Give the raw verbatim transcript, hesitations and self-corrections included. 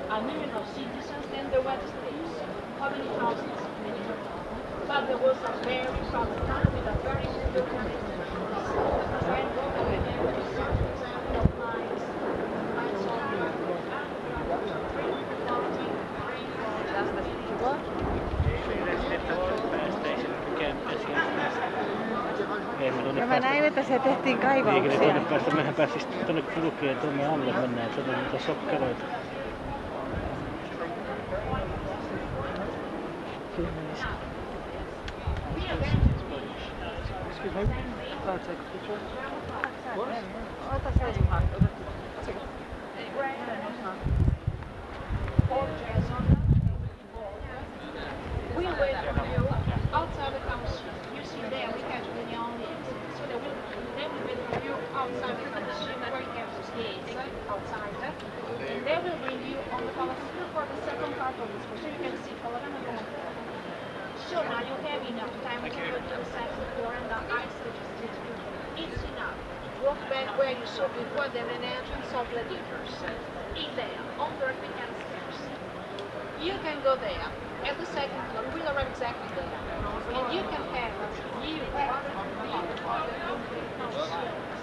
a million of citizens, then there were the states. How many houses? Many more. But there was a very proud town with a very good organization. And government able to serve the example of lines, lines of Ja mä näin, että se tehtiin kaivauksia. Tuonne päästä, mehän pääsis tuonne kulkien tuonne alle mennään, tuonne niitä sokkeroita. Excuse me, I'll take a picture. What? Ota se Juha. We wait for you outside the council. You see there, we catch the neon lights. So they will, they will wait for you outside the council where you have to skate outside. And they will bring you on the Colosseum for the second part of this. So you can see panorama. So now you have enough time to go to the second floor and the ice suggested to you. It's enough. Walk back where you saw before the main entrance of gladiators. In there, on the Republican stairs. You can go there. At the second floor, we'll arrive exactly there. And you can have a view of the